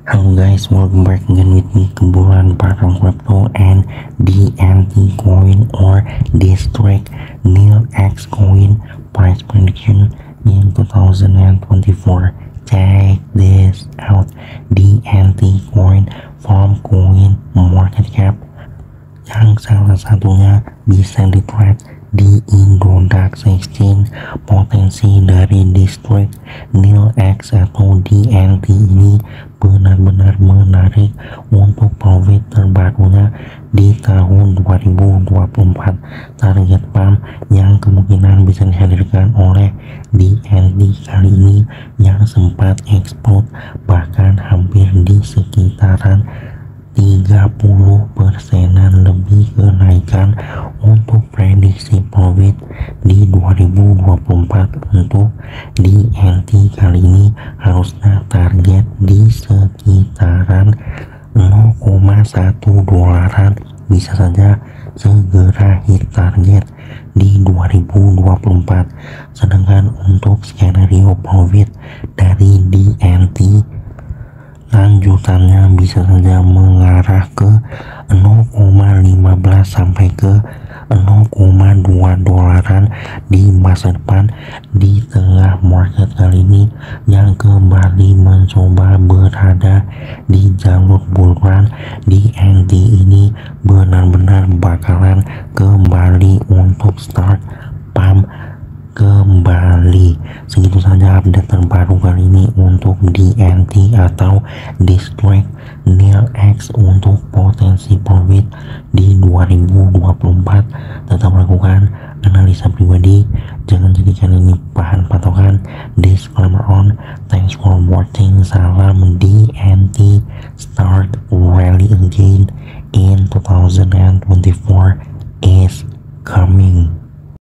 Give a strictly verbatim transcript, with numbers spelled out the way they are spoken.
Hello guys, welcome back again with me Kebulan Barang Crypto and D N T coin or District Nil X coin price prediction in two thousand twenty-four. Check this out. D N T coin from coin market cap yang salah satunya bisa di trade di Indodax Exchange. Potensi dari District Nil X atau D N T ini benar-benar menarik untuk profit terbarunya di tahun dua ribu dua puluh empat. Target pump yang kemungkinan bisa dihadirkan oleh D N T kali ini yang sempat explode bahkan hampir di sekitaran tiga puluh persenan lebih kenaikan untuk prediksi profit di dua ribu dua puluh empat. Untuk D N T kali ini harusnya target di sekitaran nol koma satu dolaran, bisa saja segera hit target di dua ribu dua puluh empat. Sedangkan untuk skenario profit dari D N T lanjutannya bisa saja mengarah ke nol koma lima belas sampai ke nol koma dua dolaran di masa depan di tengah market kali ini yang kembali mencoba berada di jalur bull run. D N T ini benar-benar bakalan kembali untuk start pump kembali. Segitu saja update terbaru kali ini untuk D N T atau District Nil X untuk potensi profit di dua ribu dua puluh empat. Tetap lakukan analisa pribadi, jangan jadikan ini bahan patokan. Disclaimer on. Thanks for watching. Salam D N T. Start rally again in two thousand twenty-four is coming.